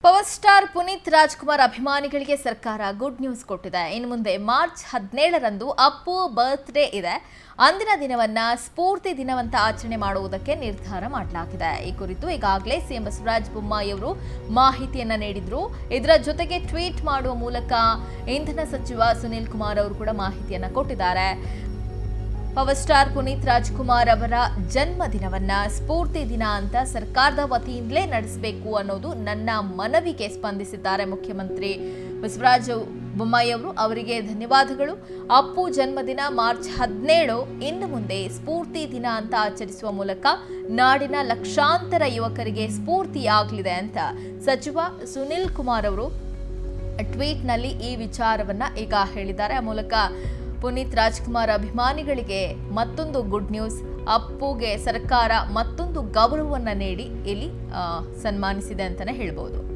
Power star Puneeth Rajkumar ಅಭಿಮಾನಿಗಳಿಗೆ ಸರ್ಕಾರ good news ಕೊಟ್ಟಿದೆ. ಇನ್ನು ಮುಂದೆ ಮಾರ್ಚ್ 17ರಂದು ಅಪ್ಪು ಬರ್ತ್ಡೇ ಇದೆ. ಅಂದಿನ ದಿನವನ್ನ ಸ್ಫೂರ್ತಿ ದಿನವಂತ ಆಚರಣೆ ಮಾಡುವುದಕ್ಕೆ ನಿರ್ಧಾರ ಮಾಡಲಾಗಿದೆ. ಈ ಕುರಿತು ಈಗಾಗಲೇ ಸಿಎಂ ಬಸವರಾಜ ಬೊಮ್ಮಾಯಿ ಅವರು ಮಾಹಿತಿಯನ್ನ ನೀಡಿದ್ರು. ಇದರ ಜೊತೆಗೆ ಟ್ವೀಟ್ ಮಾಡುವ ಮೂಲಕ ಇಂಧನ ಸಚಿವ ಸುನಿಲ್ ಕುಮಾರ್ ಅವರು ಕೂಡ ಮಾಹಿತಿಯನ್ನ ಕೊಟ್ಟಿದ್ದಾರೆ. ಪವರ್ ಸ್ಟಾರ್ ಪುನೀತ್ ರಾಜ್ಕುಮಾರ್ ಅವರ ಜನ್ಮದಿನವನ್ನ ಸ್ಫೂರ್ತಿ ದಿನ ಅಂತ ಸರ್ಕಾರದ ವತಿಯಿಂದಲೇ ನಡೆಸಬೇಕು ಅನ್ನೋದು ನನ್ನ ಮನವಿಗೆ ಸ್ಪಂದಿಸಿದ್ದಾರೆ ಮುಖ್ಯಮಂತ್ರಿ ಬಸವರಾಜ ಬೊಮ್ಮಾಯಿ ಅವರು. ಅವರಿಗೆ ಧನ್ಯವಾದಗಳು. ಅಪ್ಪು ಜನ್ಮದಿನ ಮಾರ್ಚ್ 17 ಇನ್ನು ಮುಂದೆ ಸ್ಫೂರ್ತಿ ದಿನ ಅಂತ ಆಚರಿಸುವ ಮೂಲಕ ನಾಡಿನ ಲಕ್ಷಾಂತರ ಯುವಕರಿಗೆ ಸ್ಫೂರ್ತಿಯಾಗಲಿದೆ ಅಂತ ಸಚಿವ ಸುನಿಲ್ ಕುಮಾರ್ ಅವರು ಟ್ವೀಟ್ನಲ್ಲಿ ಈ ವಿಚಾರವನ್ನ ಈಗ ಹೇಳಿದ್ದಾರೆ. ಆ ಮೂಲಕ ಪುನೀತ್ ರಾಜ್ಕುಮಾರ್ ಅಭಿಮಾನಿಗಳಿಗೆ ಮತ್ತೊಂದು ಗುಡ್ ನ್ಯೂಸ್. ಅಪ್ಪುಗೆ ಸರ್ಕಾರ ಮತ್ತೊಂದು ಗೌರವವನ್ನು ನೀಡಿ ಇಲ್ಲಿ ಸನ್ಮಾನಿಸಿದೆ ಅಂತಾನೆ ಹೇಳ್ಬೋದು.